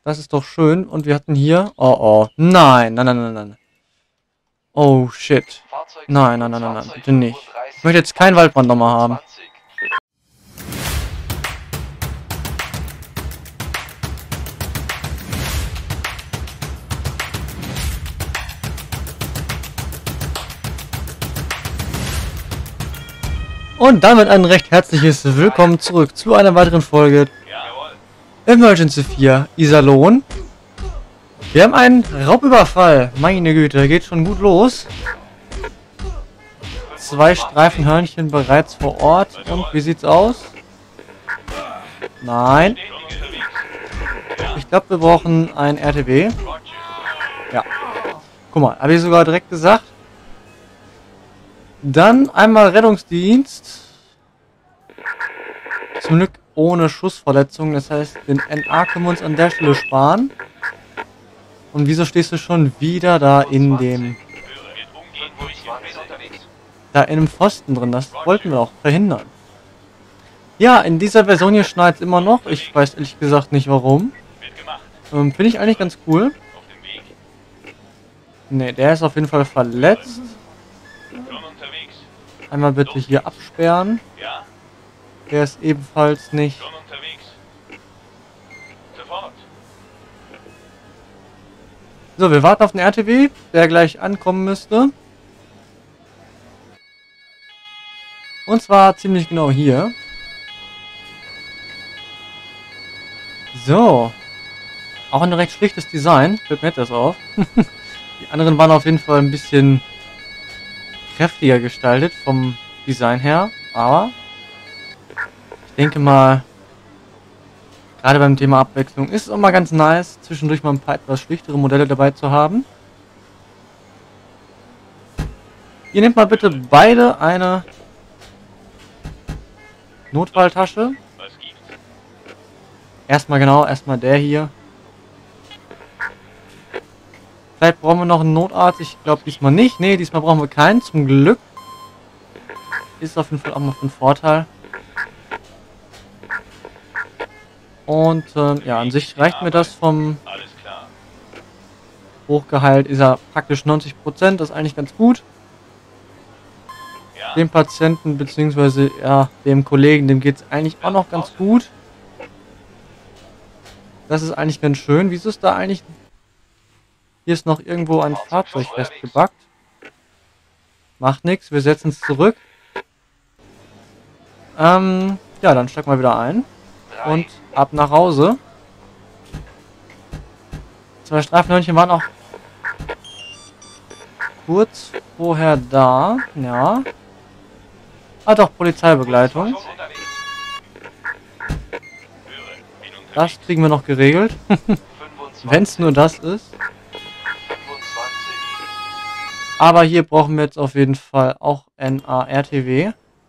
Das ist doch schön. Und wir hatten hier... Oh, oh. Nein, nein, nein, nein, nein. Oh, shit. Nein, nein, nein, nein, nein. Bitte nicht. Ich möchte jetzt keinen Waldbrand nochmal haben. Und damit ein recht herzliches Willkommen zurück zu einer weiteren Folge Emergency 4 Iserlohn. Wir haben einen Raubüberfall. Meine Güte, geht schon gut los. 2 Streifenhörnchen bereits vor Ort. Und wie sieht's aus? Nein. Ich glaube, wir brauchen ein RTW. Ja. Guck mal, habe ich sogar direkt gesagt. Dann einmal Rettungsdienst. Zum Glück ohne Schussverletzung. Das heißt, den NA können wir uns an der Stelle sparen. Und wieso stehst du schon wieder da in dem... Da in dem Pfosten drin? Das wollten wir auch verhindern. Ja, in dieser Version hier schneit es immer noch. Ich weiß ehrlich gesagt nicht warum. Finde ich eigentlich ganz cool. Ne, der ist auf jeden Fall verletzt. Einmal bitte hier absperren. Der ist ebenfalls nicht. So, wir warten auf den RTW, der gleich ankommen müsste. Und zwar ziemlich genau hier. So. Auch ein recht schlichtes Design. Fällt mir das auf. Die anderen waren auf jeden Fall ein bisschen kräftiger gestaltet vom Design her. Aber ich denke mal, gerade beim Thema Abwechslung ist es auch mal ganz nice, zwischendurch mal ein paar etwas schlichtere Modelle dabei zu haben. Ihr nehmt mal bitte beide eine Notfalltasche. Erstmal der hier. Vielleicht brauchen wir noch einen Notarzt. Ich glaube diesmal nicht. Ne, diesmal brauchen wir keinen. Zum Glück. Ist auf jeden Fall auch mal von Vorteil. Und ja, an sich reicht mir das vom Hochgehalt. Ist er praktisch 90%. Das ist eigentlich ganz gut. Dem Patienten bzw. ja, dem Kollegen, dem geht es eigentlich auch noch ganz gut. Das ist eigentlich ganz schön. Wieso ist da eigentlich... Hier ist noch irgendwo ein Fahrzeug festgebackt. Macht nichts, wir setzen es zurück. Ja, dann steig mal wieder ein. Und ab nach Hause. 2 Streifenhörnchen waren auch kurz vorher da. Ja. Ah doch, Polizeibegleitung. Das kriegen wir noch geregelt. Wenn es nur das ist. Aber hier brauchen wir jetzt auf jeden Fall auch NA-RTW.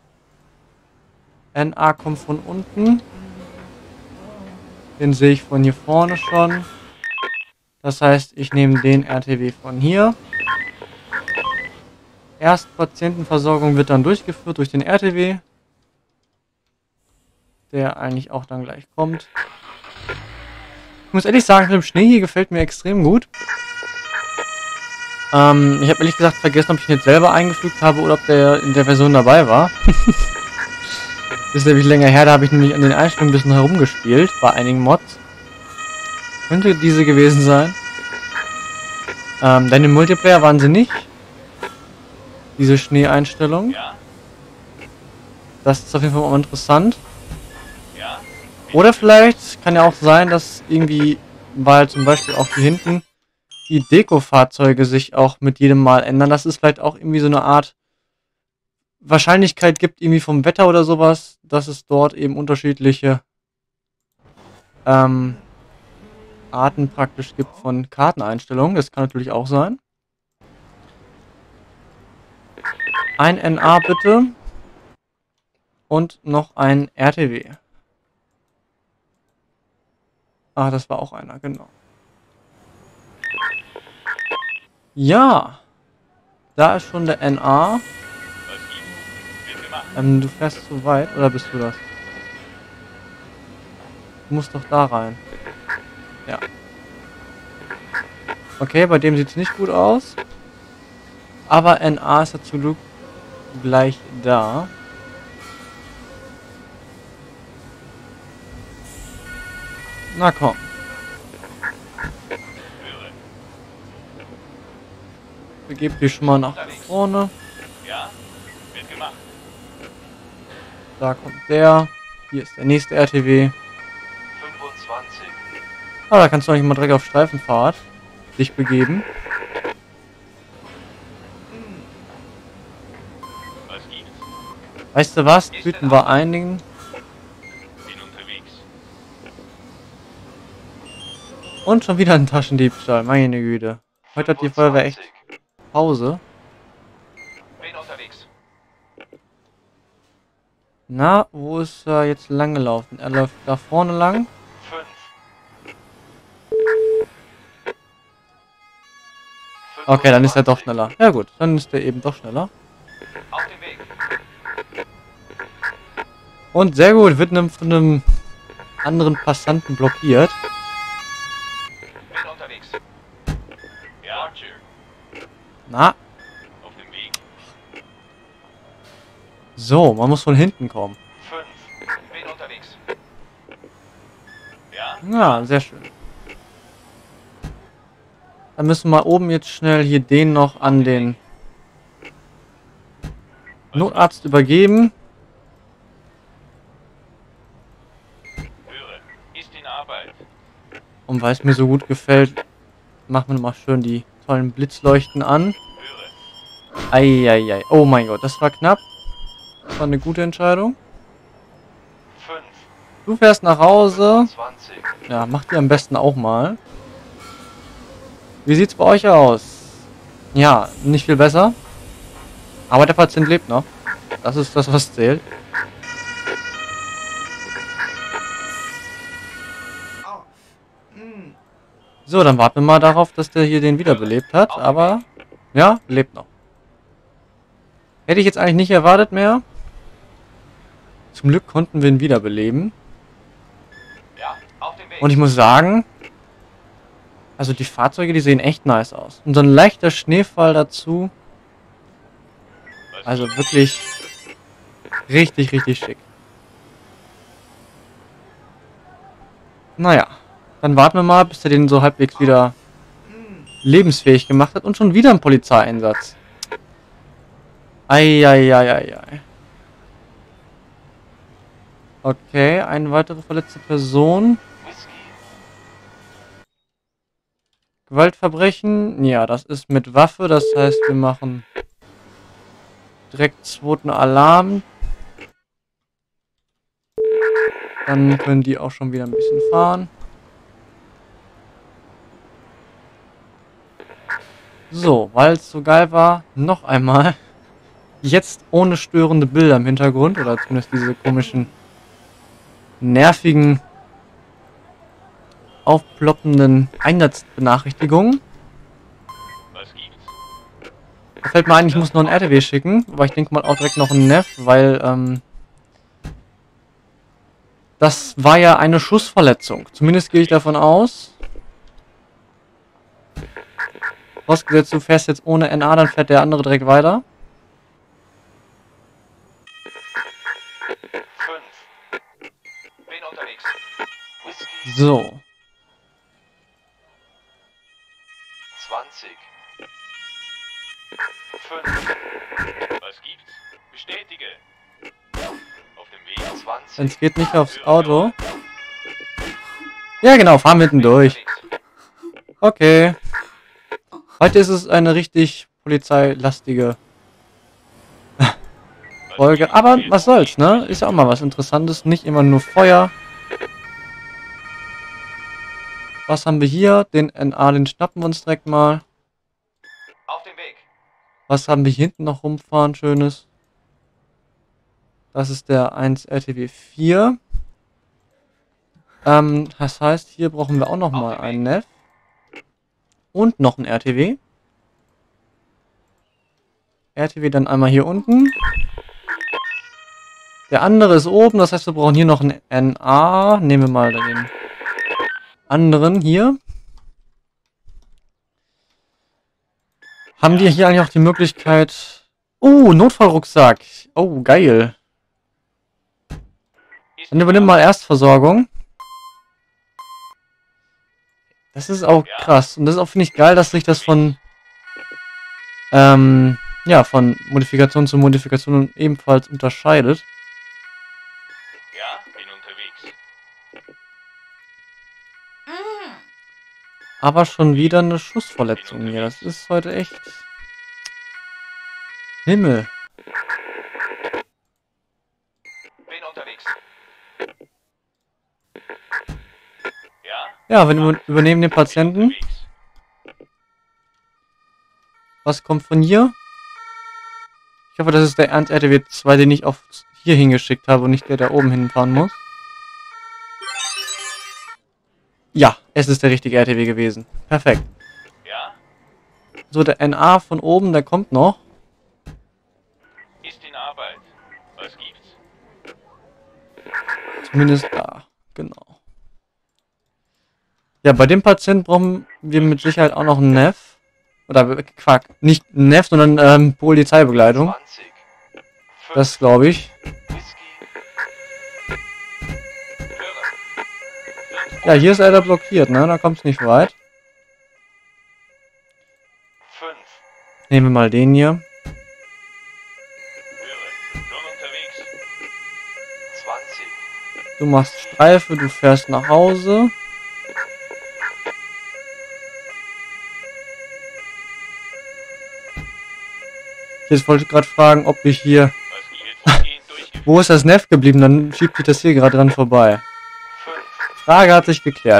NA kommt von unten. Den sehe ich von hier vorne schon. Das heißt, ich nehme den RTW von hier. Erstpatientenversorgung wird dann durchgeführt durch den RTW. Der eigentlich auch dann gleich kommt. Ich muss ehrlich sagen, mit dem Schnee hier gefällt mir extrem gut. Ich habe ehrlich gesagt vergessen, ob ich ihn jetzt selber eingefügt habe oder ob der in der Version dabei war. Das ist nämlich länger her, da habe ich nämlich an den Einstellungen ein bisschen herumgespielt, bei einigen Mods. Könnte diese gewesen sein. Denn im Multiplayer waren sie nicht. Diese Schneeeinstellung. Das ist auf jeden Fall mal interessant. Oder vielleicht kann ja auch sein, dass irgendwie, weil zum Beispiel auch hier hinten die Deko-Fahrzeuge sich auch mit jedem Mal ändern, dass es vielleicht auch irgendwie so eine Art Wahrscheinlichkeit gibt, irgendwie vom Wetter oder sowas, dass es dort eben unterschiedliche Arten praktisch gibt von Karteneinstellungen. Das kann natürlich auch sein. Ein NA bitte. Und noch ein RTW. Ah, das war auch einer, genau. Ja. Da ist schon der NA. Du fährst zu weit, oder bist du das? Du musst doch da rein. Ja. Okay, bei dem sieht es nicht gut aus. Aber NA ist ja zum Glück gleich da. Na komm. Begebt dich schon mal nach vorne. Ja, wird gemacht. Da kommt der. Hier ist der nächste RTW. 25. Ah, da kannst du eigentlich mal direkt auf Streifenfahrt dich begeben. Was gibt's? Weißt du was? Tüten wir einigen. Bin unterwegs. Und schon wieder ein Taschendiebstahl. Meine Güte. Heute hat die Feuerwehr echt 25. Pause. Bin unterwegs. Na, wo ist er jetzt lang gelaufen? Er läuft da vorne lang. 5. Okay, dann ist er doch schneller. Ja gut, dann ist er eben doch schneller. Auf dem Weg. Und sehr gut, wird von einem anderen Passanten blockiert. Bin unterwegs. Ja, Roger. Na, Auf dem Weg. so, man muss von hinten kommen. 5. Bin unterwegs. Ja, Ja, sehr schön. Dann müssen wir oben jetzt schnell hier den noch an den Notarzt übergeben. höre. Ist in Arbeit. Und weil es mir so gut gefällt, machen wir mal schön die tollen Blitzleuchten an. Höre. Eieiei. Oh mein Gott, das war knapp. Das war eine gute Entscheidung. 5. Du fährst nach Hause. 20. Ja, macht ihr am besten auch mal. Wie sieht's bei euch aus? Ja, nicht viel besser. Aber der Patient lebt noch. Das ist das, was zählt. So, dann warten wir mal darauf, dass der hier den wiederbelebt hat. Aber, ja, lebt noch. Hätte ich jetzt eigentlich nicht erwartet mehr. Zum Glück konnten wir ihn wiederbeleben. Ja, auf dem Weg. Und ich muss sagen, also die Fahrzeuge, die sehen echt nice aus. Und so ein leichter Schneefall dazu. Was Also gibt's? wirklich richtig, richtig schick. Naja, dann warten wir mal, bis er den so halbwegs wieder lebensfähig gemacht hat. Und schon wieder ein Polizeieinsatz. Eieieiei. Okay, eine weitere verletzte Person. Whisky. Gewaltverbrechen. Ja, das ist mit Waffe. Das heißt, wir machen direkt zweiten Alarm. Dann können die auch schon wieder ein bisschen fahren. So, weil es so geil war, noch einmal. Jetzt ohne störende Bilder im Hintergrund. Oder zumindest diese komischen, nervigen, aufploppenden Einsatzbenachrichtigungen. Was gibt's? Da fällt mir ein, ich muss noch einen RTW schicken. Aber ich denke mal auch direkt noch einen Neff, weil das war ja eine Schussverletzung. Zumindest gehe ich davon aus. Vorausgesetzt, du fährst jetzt ohne NA, dann fährt der andere direkt weiter. 5. Bin unterwegs. Whisky. So. 20. 5. Was gibt's? Bestätige. Auf dem Weg. 20. Wenn es geht, nicht aufs Auto. Ja, genau, fahren mitten durch. Okay. Heute ist es eine richtig polizeilastige Folge. Aber was soll's, ne? Ist ja auch mal was Interessantes. Nicht immer nur Feuer. Was haben wir hier? Den NA, den schnappen wir uns direkt mal. Auf dem Weg. Was haben wir hier hinten noch rumfahren? Schönes. Das ist der 1 RTW 4. Das heißt, hier brauchen wir auch noch mal einen Neff. Und noch ein RTW. RTW dann einmal hier unten. Der andere ist oben, das heißt, wir brauchen hier noch einen NA. Nehmen wir mal den anderen hier. Haben die hier eigentlich auch die Möglichkeit... Oh, Notfallrucksack. Oh, geil. Dann übernimm mal Erstversorgung. Das ist auch krass. Und das ist auch, finde ich, geil, dass sich das von... ja, von Modifikation zu Modifikation ebenfalls unterscheidet. Ja, bin unterwegs. Aber schon wieder eine Schussverletzung hier. Das ist heute echt... Himmel. Bin unterwegs. Ja? Ja, wir übernehmen den Patienten. Unterwegs. Was kommt von hier? Ich hoffe, das ist der Ernst RTW 2, den ich auch hier hingeschickt habe und nicht der, der oben hinfahren muss. Ja, es ist der richtige RTW gewesen. Perfekt. Ja? So, der NA von oben, der kommt noch. Ist in Arbeit. Was gibt's? Zumindest da. Genau. Ja, bei dem Patienten brauchen wir mit Sicherheit auch noch einen Neff. Oder, Quack. Nicht einen Neff, sondern Polizeibegleitung. 20. Das glaube ich. Whisky. Höre. Ja, hier ist leider blockiert, ne? Da kommt es nicht weit. 5. Nehmen wir mal den hier. Höre. Schon unterwegs. 20. Du machst Streife, du fährst nach Hause. Jetzt wollte ich gerade fragen, ob ich hier... Was gilt? Gehen durchgeführt. Wo ist das Neff geblieben? Dann schiebt sich das hier gerade dran vorbei. 5. Frage hat sich geklärt.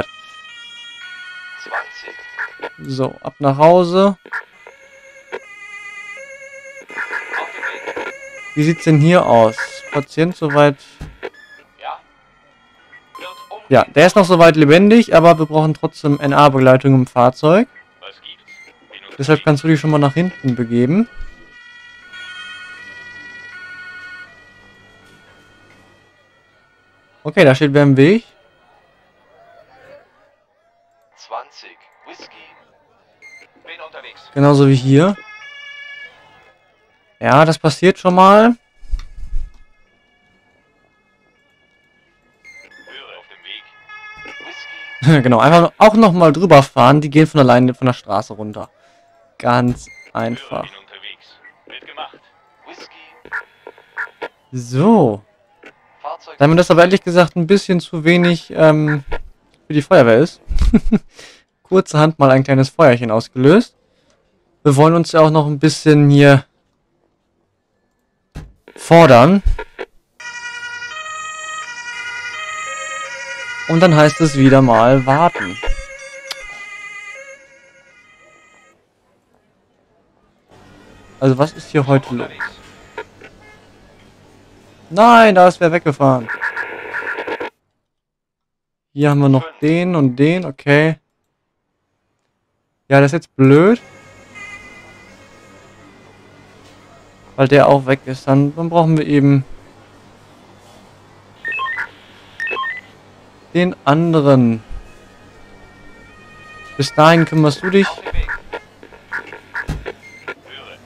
20. So, ab nach Hause. Auf dem Weg. Wie sieht's denn hier aus? Patient soweit... Ja? Wird um. Ja, der ist noch soweit lebendig, aber wir brauchen trotzdem NA-Begleitung im Fahrzeug. Was gibt's? Bin unterwegs. Deshalb kannst du dich schon mal nach hinten begeben. Okay, da steht wer im Weg. 20. Whisky. Bin unterwegs. Genauso wie hier. Ja, das passiert schon mal. Höre auf dem Weg. Whisky. Genau, einfach auch nochmal drüber fahren. Die gehen von alleine von der Straße runter. Ganz einfach. Höre, bin unterwegs. Wird gemacht. Whisky. So. Fahrzeug. Da mir das aber ehrlich gesagt ein bisschen zu wenig für die Feuerwehr ist. Kurzerhand mal ein kleines Feuerchen ausgelöst. Wir wollen uns ja auch noch ein bisschen hier fordern. Und dann heißt es wieder mal warten. Also was ist hier heute los? Unterwegs. Nein, da ist wer weggefahren. Hier haben wir noch den und den, okay. Ja, das ist jetzt blöd. Weil der auch weg ist. Dann brauchen wir eben den anderen. Bis dahin kümmerst du dich. Auf dem Weg. Höre.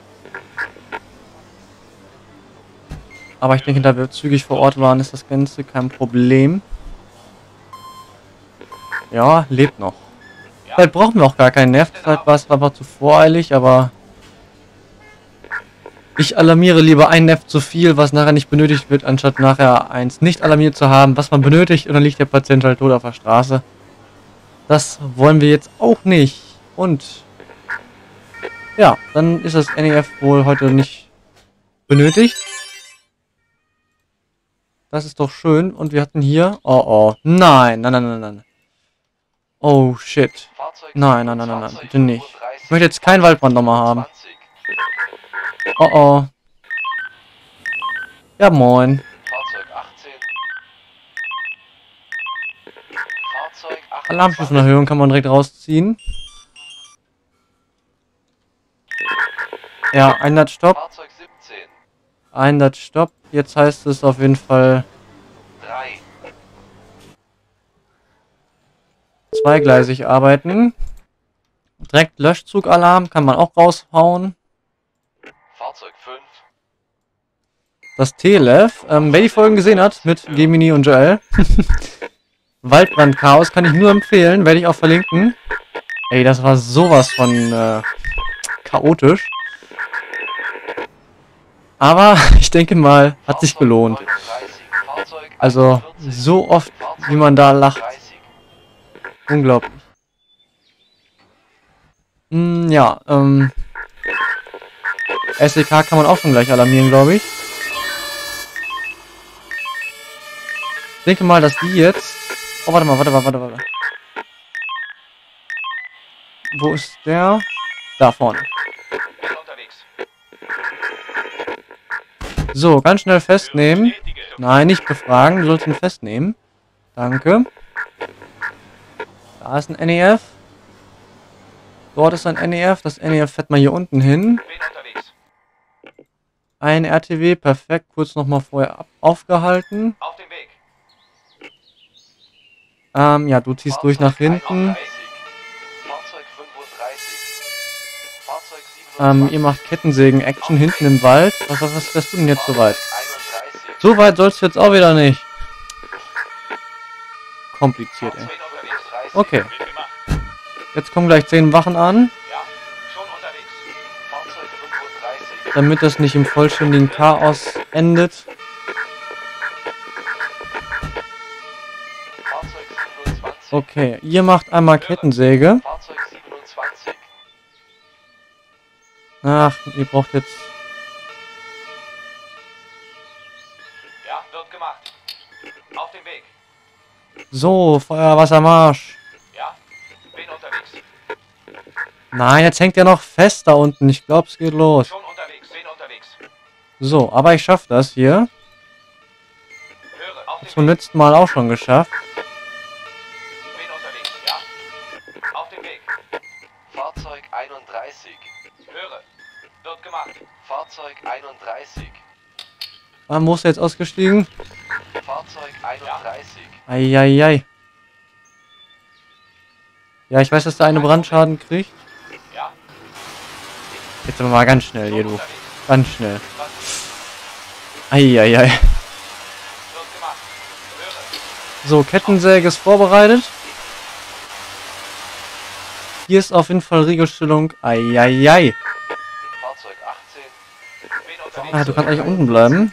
Aber ich denke, da wir zügig vor Ort waren, ist das Ganze kein Problem. Ja, lebt noch. Vielleicht brauchen wir auch gar keinen Nerv. Vielleicht war es einfach zu voreilig, aber... Ich alarmiere lieber ein Nerv zu viel, was nachher nicht benötigt wird, anstatt nachher eins nicht alarmiert zu haben, was man benötigt, und dann liegt der Patient halt tot auf der Straße. Das wollen wir jetzt auch nicht. Und... ja, dann ist das NEF wohl heute nicht benötigt. Das ist doch schön. Und wir hatten hier... oh, oh. Nein, nein, nein, nein, nein. Oh, shit. Fahrzeug. Nein, nein, nein, nein, nein, Fahrzeug bitte nicht. 35. Ich möchte jetzt keinen Waldbrand nochmal haben. 20. Oh, oh. Ja, moin. Fahrzeug 18. Fahrzeug 28. Alarmstufenerhöhung kann man direkt rausziehen. Ja, Einsatzstopp. Fahrzeug 17. Einsatzstopp. Jetzt heißt es auf jeden Fall 3. zweigleisig arbeiten. Direkt Löschzugalarm kann man auch raushauen. Fahrzeug 5. Das TLF, wer die Folgen gesehen hat mit Gemini und Joel. Waldbrandchaos kann ich nur empfehlen, werde ich auch verlinken. Ey, das war sowas von chaotisch. Aber ich denke mal, hat sich gelohnt. Also so oft, wie man da lacht. Unglaublich. Ja, SEK kann man auch schon gleich alarmieren, glaube ich. Ich denke mal, dass die jetzt... Oh, warte mal. Wo ist der? Da vorne. So, ganz schnell festnehmen. Nein, nicht befragen, du sollst ihn festnehmen. Danke. Da ist ein NEF. Dort ist ein NEF. Das NEF fährt mal hier unten hin. Ein RTW, perfekt. Kurz nochmal vorher aufgehalten. Auf dem Weg. Ja, du ziehst durch nach hinten. Fahrzeug 35. Ihr macht Kettensägen-Action hinten im Wald. Was fährst du denn jetzt so weit? So weit sollst du jetzt auch wieder nicht. Kompliziert, ey. Okay. Jetzt kommen gleich 10 Wachen an. Damit das nicht im vollständigen Chaos endet. Okay, ihr macht einmal Kettensäge. Ach, ihr braucht jetzt... Ja, wird gemacht. Auf dem Weg. So, Feuerwassermarsch. Ja, bin unterwegs. Nein, jetzt hängt er noch fest da unten. Ich glaube, es geht los. Schon unterwegs, bin unterwegs. So, aber ich schaffe das hier. Höre, auf dem Zum letzten Mal auch schon geschafft. Bin unterwegs, ja. Auf dem Weg. Fahrzeug 31. Höre, wird gemacht. Fahrzeug 31. Wo ist er jetzt ausgestiegen? Fahrzeug 31. Eieiei. Ja, ich weiß, dass der eine Brandschaden kriegt. Ja, Jetzt aber mal ganz schnell hier, du. unterwegs. Ganz schnell. Was Eieiei. wird gemacht? Höre, So, Kettensäge ist vorbereitet. Hier ist auf jeden Fall Regelstellung. Eieiei. Fahrzeug 18. Bin unterwegs. Ah, du kannst eigentlich unten bleiben.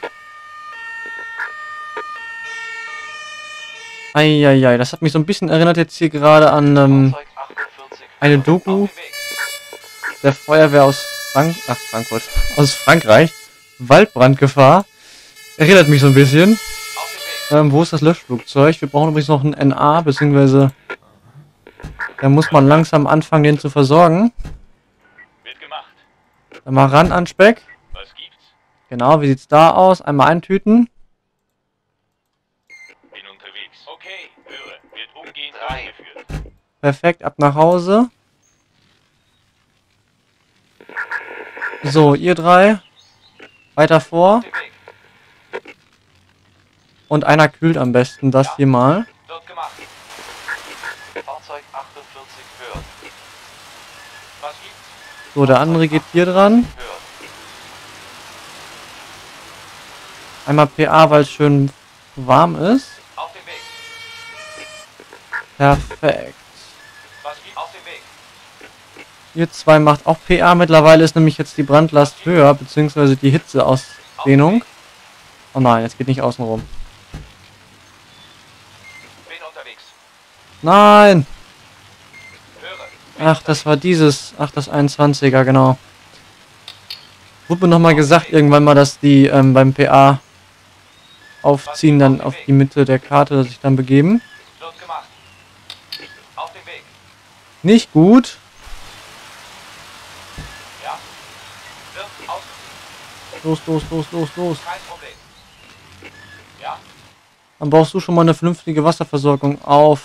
Eieiei, das hat mich so ein bisschen erinnert jetzt hier gerade an Fahrzeug 48. eine Doku Auf dem Weg. der Feuerwehr aus aus Frankreich. Waldbrandgefahr. Erinnert mich so ein bisschen. Auf dem Weg. Wo ist das Löschflugzeug? Wir brauchen übrigens noch ein NA, beziehungsweise da muss man langsam anfangen, den zu versorgen. Wird gemacht. Dann mal ran an Speck. Was gibt's? Genau, wie sieht's da aus? Einmal eintüten. Bin unterwegs. Okay, höre, wird umgehend 3. durchgeführt. Perfekt, ab nach Hause. So, ihr drei. Weiter vor. Auf dem Weg. Und einer kühlt am besten das hier mal. Wird gemacht. Fahrzeug 48 hört. Was gibt's? So, der andere geht hier dran. Hört. Einmal PA, weil es schön warm ist. Auf dem Weg. Perfekt. Was gibt's? Auf dem Weg. Ihr zwei macht auch PA. Mittlerweile ist nämlich jetzt die Brandlast höher, beziehungsweise die Hitzeausdehnung. Oh nein, jetzt geht nicht außenrum. Bin unterwegs. Nein! Höre. Ach, das war dieses. Ach, das 21er, genau. Wurde mir nochmal gesagt, irgendwann mal, dass die beim PA aufziehen, dann auf die Mitte der Karte sich dann begeben. Wird gemacht. Auf dem Weg. Nicht gut. Ja. Wird aus. Los. Kein Problem. Ja. Dann brauchst du schon mal eine vernünftige Wasserversorgung auf.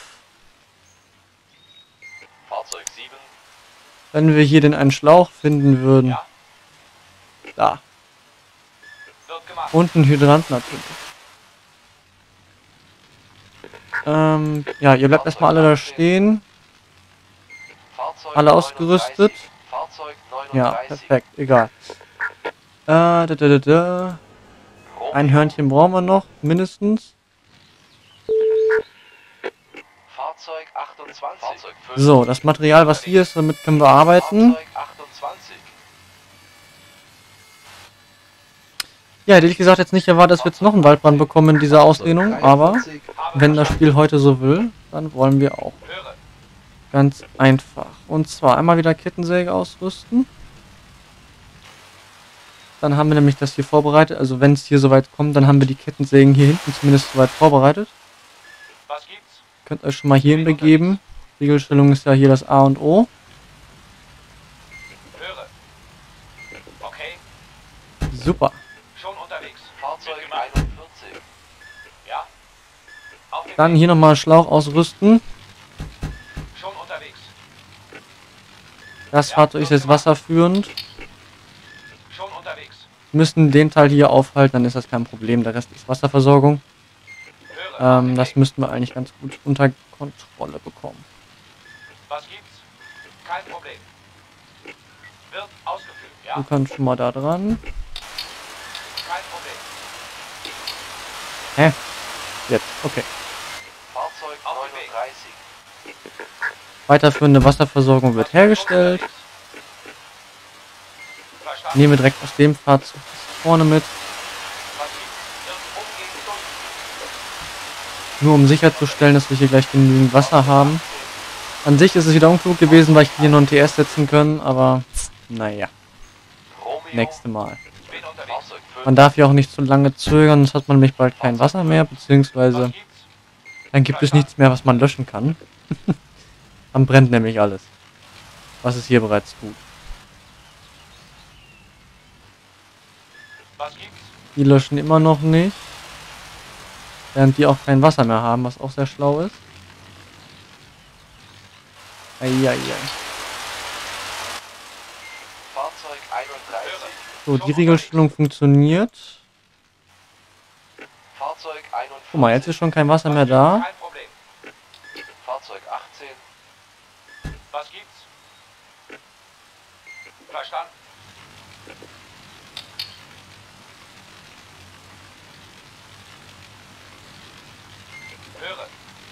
Fahrzeug 7. Wenn wir hier den einen Schlauch finden würden. Ja. Da. Wird gemacht. Und ein Hydrant natürlich. Ja, ihr bleibt erstmal alle da stehen. Alle ausgerüstet? Ja, perfekt, egal. Ein Hörnchen brauchen wir noch, mindestens. Fahrzeug 28. So, das Material, was hier ist, damit können wir arbeiten. Fahrzeug 28. Ja, hätte ich gesagt, jetzt nicht erwartet, dass wir jetzt noch einen Waldbrand bekommen in dieser Ausdehnung, aber wenn das Spiel heute so will, dann wollen wir auch. Höre. Ganz einfach. Und zwar einmal wieder Kettensäge ausrüsten. Dann haben wir nämlich das hier vorbereitet. Also wenn es hier soweit kommt, dann haben wir die Kettensägen hier hinten zumindest soweit vorbereitet. Was gibt's? Könnt euch schon mal hierhin begeben. Regelstellung ist ja hier das A und O. Höre. Okay. Super. Schon unterwegs. Fahrzeug 41. Ja. Auf den Dann Weg. hier nochmal Schlauch ausrüsten. Schon unterwegs. Das Fahrzeug ist jetzt wasserführend. Schon unterwegs. Wir müssen den Teil hier aufhalten, dann ist das kein Problem. Der Rest ist Wasserversorgung. Höre. Das müssten wir eigentlich ganz gut unter Kontrolle bekommen. Was gibt's? Kein Problem. Wird ausgeführt. Ja. Du kannst schon mal da dran. Kein Problem. Hä? Jetzt, okay. Fahrzeug 39. Weiterführende Wasserversorgung wird hergestellt. Verstanden. Nehmen wir direkt aus dem Fahrzeug vorne mit, Was gibt's? Wird umgehend durch. nur um sicherzustellen, dass wir hier gleich genügend Wasser haben. An sich ist es wieder unklug gewesen, weil ich hier noch einen TS setzen können, aber naja, Romeo. nächste Mal. Bin unterwegs. Fahrzeug 5. Man darf ja auch nicht zu lange zögern, sonst hat man nämlich bald kein Wasser mehr, beziehungsweise Was gibt's? dann gibt es nichts mehr, was man löschen kann. Dann brennt nämlich alles, was es hier bereits tut. Was gibt's? Die löschen immer noch nicht, während die auch kein Wasser mehr haben, was auch sehr schlau ist. Eieiei. Fahrzeug 31. So, die Regelstellung funktioniert. Fahrzeug 41. Guck mal, jetzt ist schon kein Wasser mehr da. Kein Problem. Fahrzeug 18. Was gibt's? Verstanden. Höre.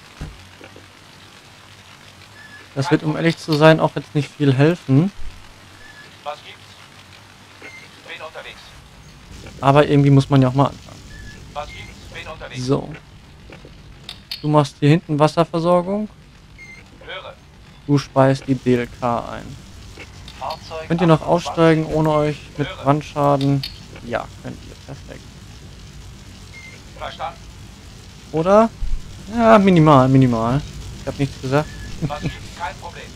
Das wird, um ehrlich zu sein, auch jetzt nicht viel helfen. Was gibt's? Bin unterwegs. Aber irgendwie muss man ja auch mal anfangen. Was gibt's? Bin unterwegs. So. Du machst hier hinten Wasserversorgung. Höre. Du speist die DLK ein. Fahrzeug Könnt ihr noch 28. aussteigen ohne euch mit Brandschaden? Ja, könnt ihr. Perfekt. Verstanden. Oder? Ja, minimal, minimal. Ich habe nichts gesagt. Was gibt's? Kein Problem.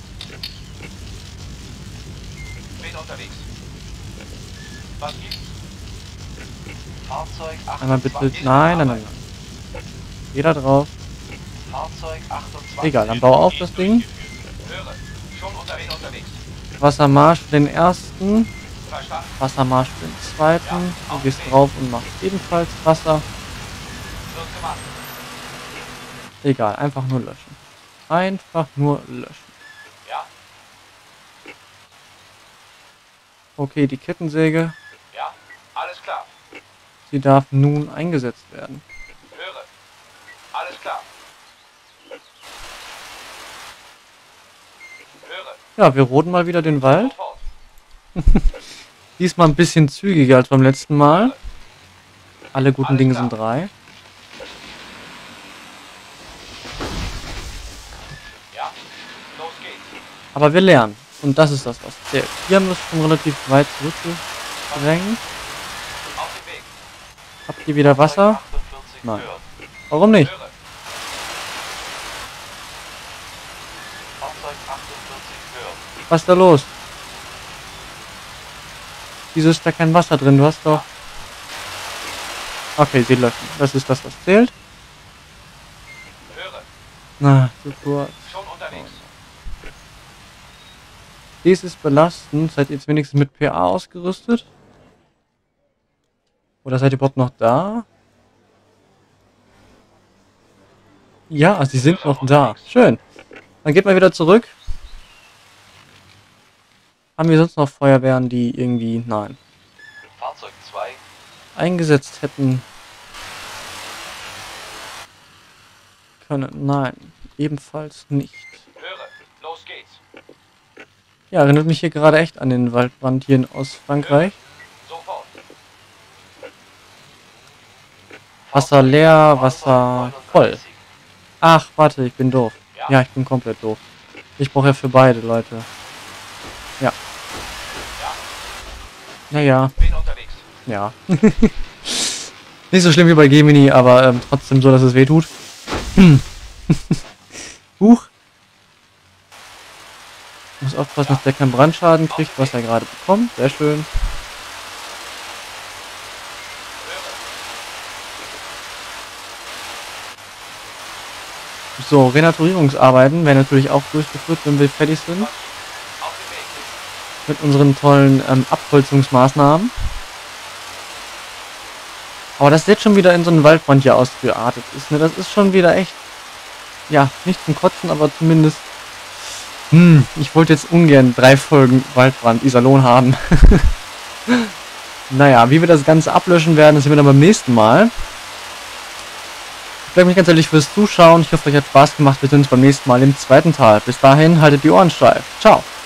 Bin unterwegs. Was gibt's? Fahrzeug 28. Einmal bitte. Nein, nein, nein, nein. Jeder drauf. Fahrzeug 28. Egal, dann bau auf das Ding. Höre. Schon unterwegs. Wassermarsch für den ersten. Verstanden. Wassermarsch für den zweiten. Du gehst drauf und machst ebenfalls Wasser. Wird gemacht. Egal, einfach nur löschen. Einfach nur löschen. Ja. Okay, die Kettensäge, Ja. Alles klar. sie darf nun eingesetzt werden. Höre. Alles klar. Höre. Ja, wir roden mal wieder den Wald. Sofort. Diesmal ein bisschen zügiger als beim letzten Mal. Alle guten Dinge sind 3. Ja. Los geht's. Aber wir lernen. Und das ist das, was zählt. Hier haben wir es schon relativ weit zurückgedrängt. Auf dem Weg. Habt ihr wieder Wasser? 48 Nein. Höre. Warum nicht? Höre. Fahrzeug 48 Höre. Was ist da los? Wieso ist da kein Wasser drin? Du hast doch... Okay, sie löschen. Das ist das, was zählt. Höre. Na, zu kurz. Schon unterwegs. Dies ist belastend. Seid ihr jetzt wenigstens mit PA ausgerüstet? Oder seid ihr überhaupt noch da? Ja, sie sind noch da. Schön. Dann geht mal wieder zurück. Haben wir sonst noch Feuerwehren, die irgendwie, nein, Fahrzeug 2. eingesetzt hätten können? Nein, ebenfalls nicht. Höre, los geht's. Ja, erinnert mich hier gerade echt an den Waldbrand hier in Ostfrankreich. Sofort. Wasser leer, Wasser voll. Ach, warte, ich bin doof. Ja, ich bin komplett doof. Ich brauche ja für beide, Leute. Ja. Naja, Bin unterwegs. ja. Nicht so schlimm wie bei Gemini, aber trotzdem so, dass es weh tut. Huch. Muss aufpassen, dass der keinen Brandschaden kriegt, was er gerade bekommt. Sehr schön. So, Renaturierungsarbeiten werden natürlich auch durchgeführt, wenn wir fertig sind. Auf dem Weg. Mit unseren tollen Abholzungsmaßnahmen. Aber das jetzt schon wieder in so einen Waldbrand hier ausgeartet ist, ne? Das ist schon wieder echt, ja, nicht zum Kotzen, aber zumindest, ich wollte jetzt ungern 3 Folgen Waldbrand Iserlohn haben. Naja, wie wir das Ganze ablöschen werden, das sehen wir dann beim nächsten Mal. Ich bedanke mich ganz ehrlich fürs Zuschauen. Ich hoffe, euch hat Spaß gemacht. Wir sehen uns beim nächsten Mal im zweiten Teil. Bis dahin, haltet die Ohren steif. Ciao.